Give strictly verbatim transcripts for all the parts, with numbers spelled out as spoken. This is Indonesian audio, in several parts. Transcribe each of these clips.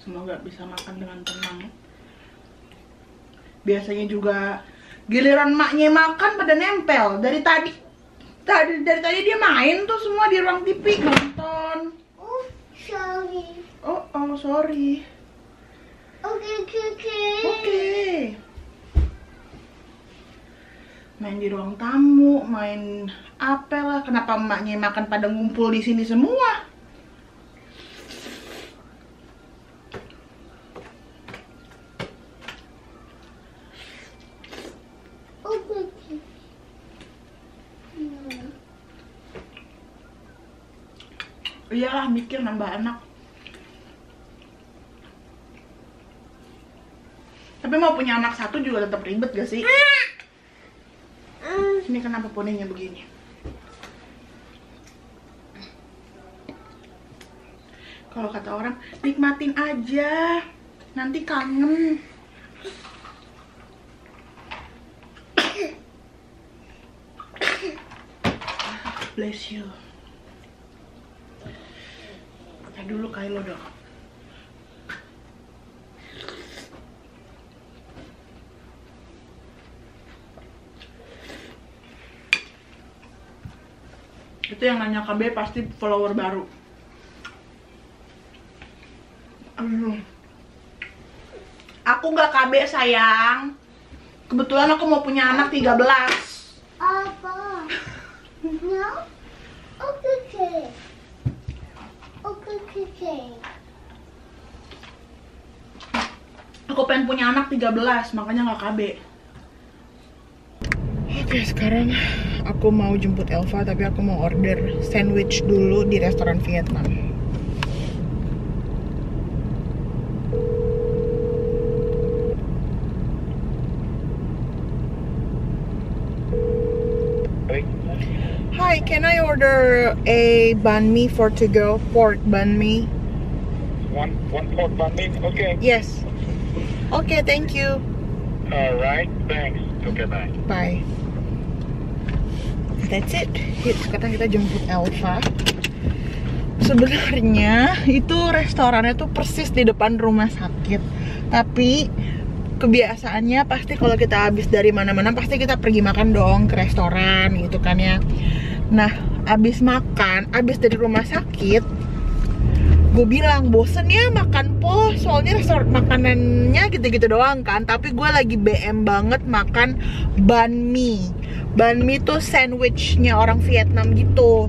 Semoga bisa makan dengan tenang. Biasanya juga giliran maknya makan pada nempel. Dari tadi tadi dari tadi dia main tuh semua di ruang T V nonton. Oh, sorry. Oh, oh sorry. Oke, oke, oke. Oke. Main di ruang tamu, main apa lah. Kenapa emaknya makan pada ngumpul di sini semua? Iyalah, mikir nambah anak. Tapi mau punya anak satu juga tetap ribet gak sih? Ini kenapa poninya begini? Kalau kata orang, nikmatin aja, nanti kangen. Bless you. Pakai dulu Kylo dong. Itu yang nanya K B pasti follower baru. Aduh. Aku nggak K B sayang. Kebetulan aku mau punya anak tiga belas. Apa? No? Oke, oke. Oke, oke. Aku pengen punya anak tiga belas, makanya nggak K B. Oke, sekarang aku mau jemput Elva, tapi aku mau order sandwich dulu di restoran Vietnam. Hi, can I order a banh mi for to go? Pork banh mi. One one pork banh mi. Okay. Yes. Okay, thank you. All right. Thanks. Okay, bye. Bye. That's it. Yuk, sekarang kita jemput Elva. Sebenarnya itu restorannya tuh persis di depan rumah sakit. Tapi kebiasaannya pasti kalau kita habis dari mana-mana pasti kita pergi makan dong ke restoran gitu kan ya. Nah, habis makan, habis dari rumah sakit, gue bilang bosen ya makan po, soalnya restoran makanannya gitu-gitu doang kan. Tapi gue lagi B M banget makan banh mi. Banh mi tuh sandwichnya orang Vietnam gitu.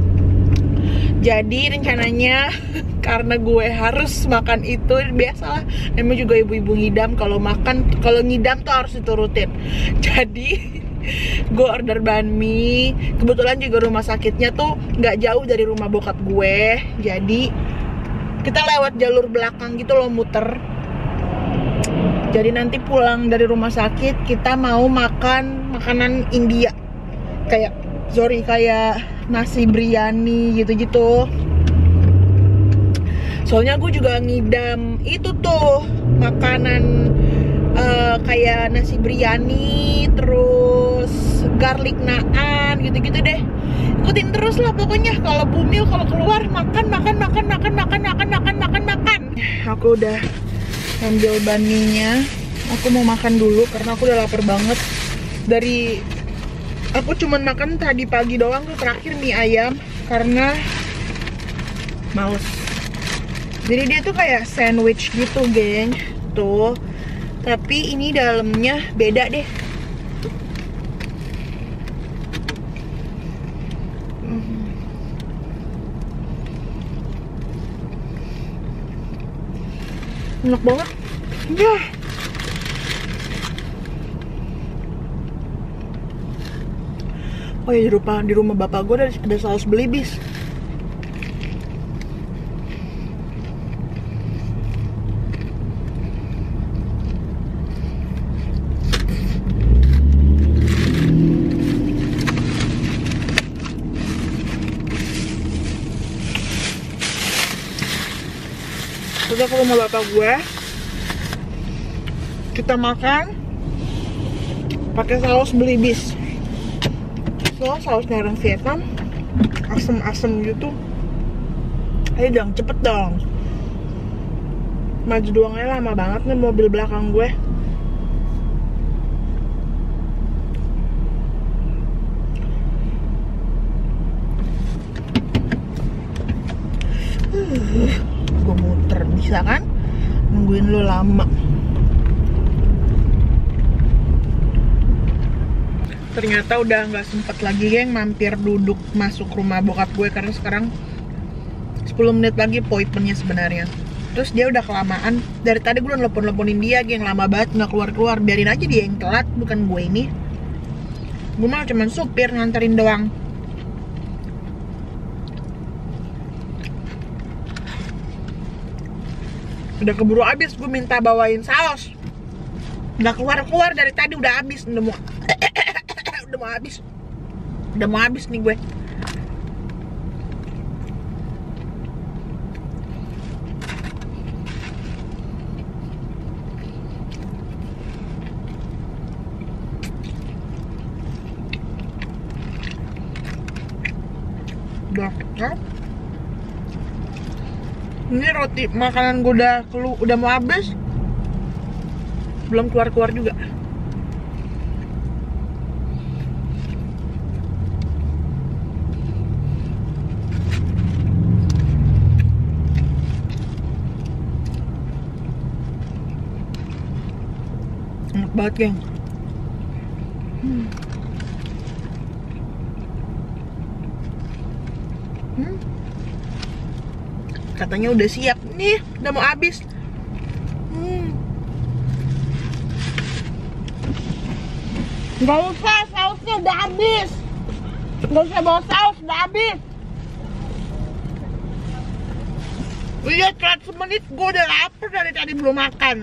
Jadi rencananya karena gue harus makan itu, biasalah namanya juga ibu-ibu ngidam, kalau makan, kalau ngidam tuh harus diturutin. Jadi gue order banh mi. Kebetulan juga rumah sakitnya tuh nggak jauh dari rumah bokap gue. Jadi kita lewat jalur belakang gitu loh, muter. Jadi nanti pulang dari rumah sakit kita mau makan makanan India, kayak sorry kayak nasi biryani gitu-gitu. Soalnya gue juga ngidam itu tuh makanan uh, kayak nasi biryani, terus garlic naan gitu-gitu deh. Ikutin terus lah pokoknya. Kalau Bumil kalau keluar makan makan makan makan makan makan makan makan makan. Aku udah ambil banh mi-nya. Aku mau makan dulu karena aku udah lapar banget. Dari aku cuman makan tadi pagi doang tuh terakhir mie ayam karena males. Jadi dia tuh kayak sandwich gitu, geng. Tuh. Tapi ini dalamnya beda deh. Enak banget. Ya. Oh ya, di rumah, di rumah bapak gue ada, ada saus belibis. Udah ke rumah bapak gue, kita makan pakai saus belibis. So, sausnya orang Vietnam, asem-asem gitu. Ayo dong, cepet dong. Maju doangnya lama banget nih mobil belakang gue. Uh, gue muter bisa kan? Nungguin lo lama. Ternyata udah nggak sempet lagi geng mampir duduk masuk rumah bokap gue karena sekarang sepuluh menit lagi appointmentnya sebenarnya. Terus dia udah kelamaan. Dari tadi gue udah telepon-teleponin dia, geng lama banget nggak keluar-keluar. Biarin aja dia yang telat, bukan gue ini. Gue mah cuman supir nganterin doang. Udah keburu habis, gue minta bawain saus. Udah keluar-keluar dari tadi udah habis, udah mau udah mau habis. Udah mau habis nih gue. Udah, ya. Ini roti makanan gue udah kelu udah mau habis, belum keluar keluar juga. Enak banget geng. Hmm. Hmm. Katanya udah siap nih, udah mau habis. Hmm. Gak usah, sausnya udah habis. Gak usah bawa saus, udah habis. Iya, telat semenit, gue udah lapar dari tadi belum makan.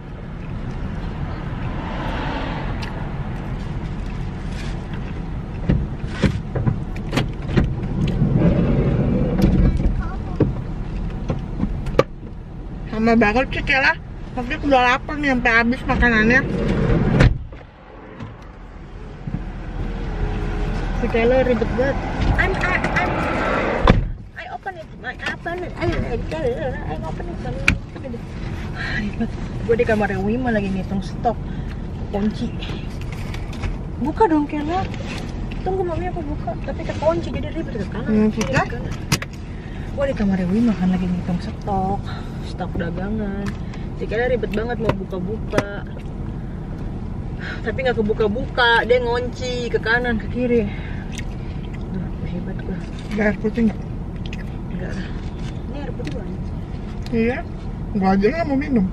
Sama banget sih Kela, tapi udah lapar nih sampai habis makanannya. Si Kela ribet banget. I'm, I, I'm, I open it, I open it, I, I, I open it, ribet. Gue di kamarnya Wima lagi ngitung stok kunci. Buka dong Kela. Tunggu mami aku buka, tapi kekunci jadi ribet ke kanan. Hmm, gue di kamarnya Wima kan lagi ngitung stok. Stok dagangan. Dikira ribet banget mau buka-buka, tapi nggak kebuka-buka, dia ngunci ke kanan ke kiri. Duh, hebat gue. Ada air putih nggak? Enggak. Ini air putih banyak. Iya, gua aja nggak mau minum.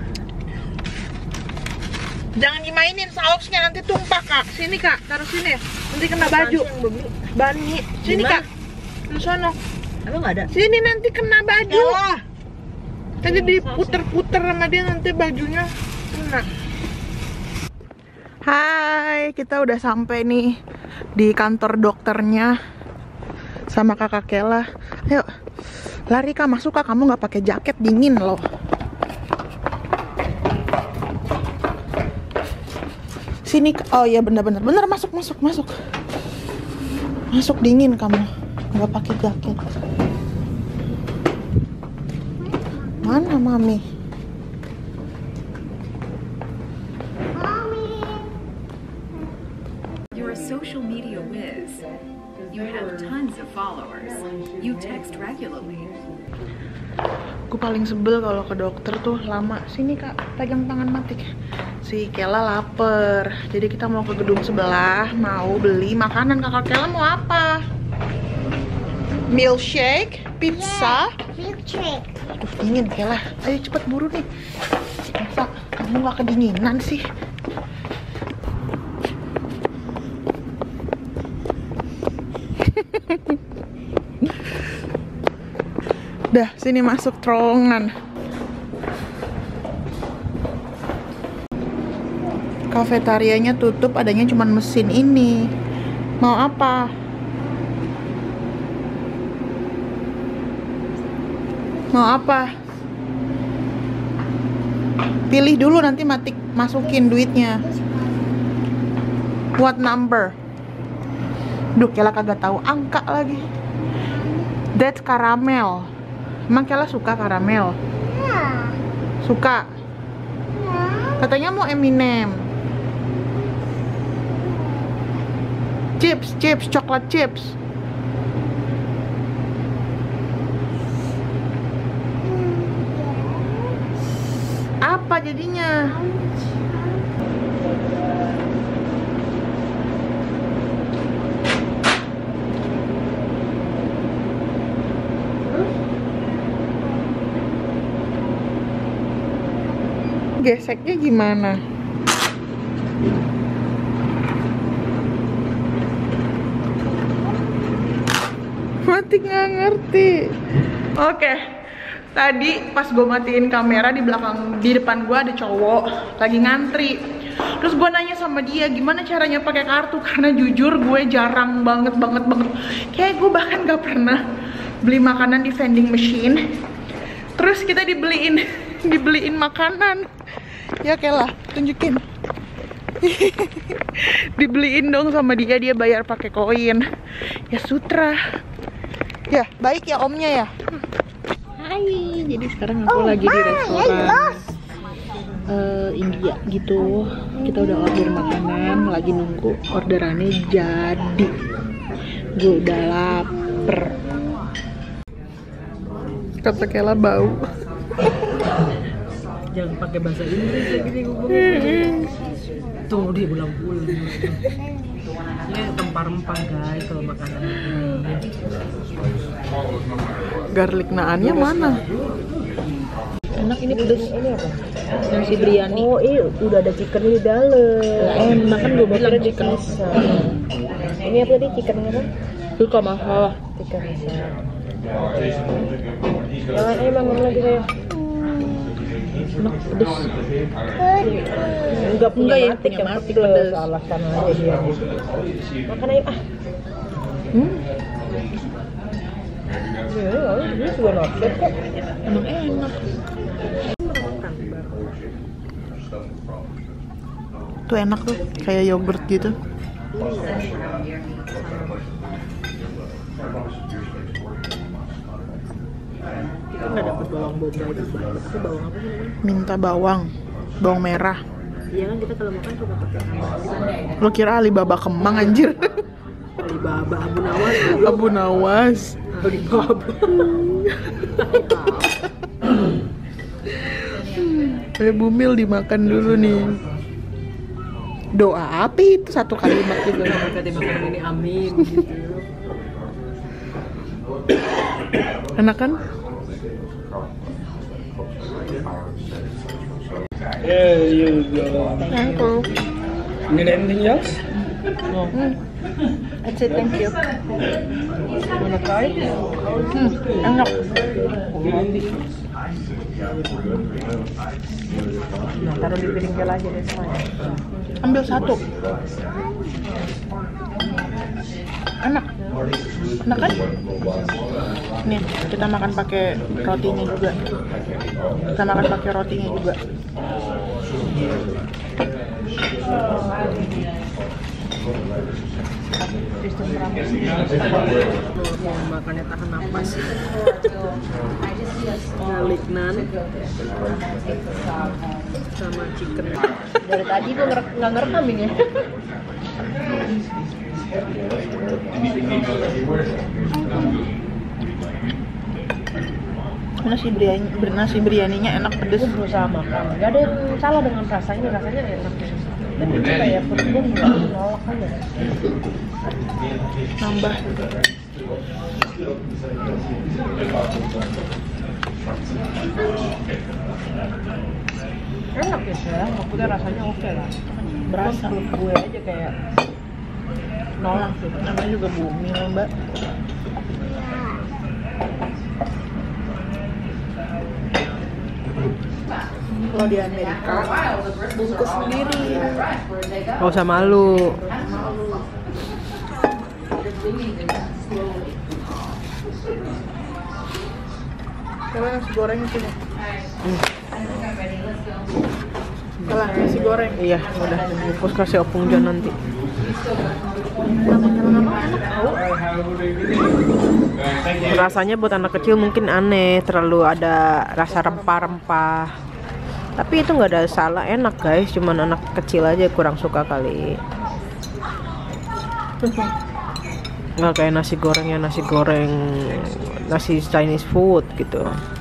Jangan dimainin sausnya, nanti tumpah kak. Sini kak, taruh sini. Nanti kena baju. Bani, sini kak. Di sana. Emang nggak ada? Sini nanti kena baju. Yalah. Tadi diputer-puter sama dia, nanti bajunya kena. Hai, kita udah sampai nih di kantor dokternya sama kakak Kela. Ayo, lari kak, masuk kak, kamu nggak pakai jaket, dingin loh. Sini, oh iya bener-bener, bener masuk masuk masuk, masuk dingin kamu, nggak pakai jaket. Mana mami? You're a social media whiz. You have tons of followers. You text regularly. Aku paling sebel kalau ke dokter tuh lama. Sini kak, pegang tangan Matik. Si Kela lapar, jadi kita mau ke gedung sebelah, mau beli makanan. Kakak Kela mau apa? Milkshake, pizza. Yeah, milkshake. Aduh dingin Kela, ayo cepet buru nih. Masa kamu gak kedinginan sih? Dah, sini masuk terowongan. Kafetarianya tutup, adanya cuma mesin ini. Mau apa? Mau apa? Pilih dulu, nanti Matik masukin duitnya. What number? Duh, Kela kagak tahu angka lagi. That's caramel. Emang Kela suka karamel? Yeah. Suka? Katanya mau Eminem. Chips, chips, coklat chips. Apa jadinya? Geseknya gimana? Mati nggak ngerti. Oke, tadi pas gue matiin kamera di belakang, di depan gue ada cowok lagi ngantri. Terus gue nanya sama dia gimana caranya pakai kartu, karena jujur gue jarang banget banget banget. Kayak gue bahkan gak pernah beli makanan di vending machine. Terus kita dibeliin dibeliin makanan. Ya Kela, tunjukin. Dibeliin dong sama dia, dia bayar pakai koin. Ya sutra. Ya, baik ya omnya ya. Hai, jadi sekarang aku lagi di restoran uh, India gitu. Kita udah order makanan, lagi nunggu orderannya jadi. Gue udah lapar. Kata Kela bau. Jangan pakai bahasa Inggris kayak gini ngomongnya. Tunggu dia pulang-pulang. Ini rempah-rempah guys kalau makanan ini. Garlic naannya mana? Enak ini pedes. Ini apa? Nasi biryani. Oh, iya udah ada chicken di dalam. Enak kan gue bilang chicken. Ini apa tadi chicken apa? Suka masalah. Chicken masala. Jangan emang ngomong lagi saya. Enak pedes. Enggak punya Enggak ya, mati, punya yang mati, pedes. pedes. Alasan aja dia. Makan aja ah. Hmm? Ya, ini juga not bad kok. Emang enak. Tuh enak tuh, kayak yogurt gitu. Kita nggak dapet bawang bombay itu bawang apa sih namanya? Minta bawang, bawang merah. Iya kan kita kalau makan cuma pakai nama. Lo kira Alibaba Kemang anjir? Alibaba Abu Nawas. Abu Nawas. Alibaba. Kayak Bumil dimakan dulu nih. Doa apa itu satu kalimat gitu? Mereka dimakan ini amin gitu. Enak kan? There you go. Thank you. Need anything else? Hmm. That's it, thank you. Wanna try? Hmm, enak. Nah, taruh di piring Kela aja deh semuanya. Ambil satu. Enak. Enak kan? Nih, kita makan pakai rotinya juga. Kita makan pakai rotinya juga. Sistem rames. Mau makannya tahan nafas. Garlic naan sama chicken. Dari tadi gue nggak ngerek ngerekam ini ya. Nasi biryani, nasi biryaninya enak pedes. Gue berusaha makan. Gak ada yang salah dengan rasanya, rasanya enak. Dan itu kayak perut gue nggak nolak aja. Nambah. Enak ya sih, maksudnya rasanya oke lah. Berasa. Perut gue aja kayak nolak tuh. Namanya juga Bumil, Mbak. Kalau di Amerika bungkus sendiri. Gak usah malu. Kalau nasi goreng itu nih. Kalau nasi goreng. Iya, udah bungkus kasih opung John nanti. Rasanya buat anak kecil mungkin aneh, terlalu ada rasa rempah-rempah. Tapi itu nggak ada salah, enak guys, cuman anak kecil aja kurang suka kali. Nggak kayak nasi gorengnya nasi goreng nasi Chinese food gitu.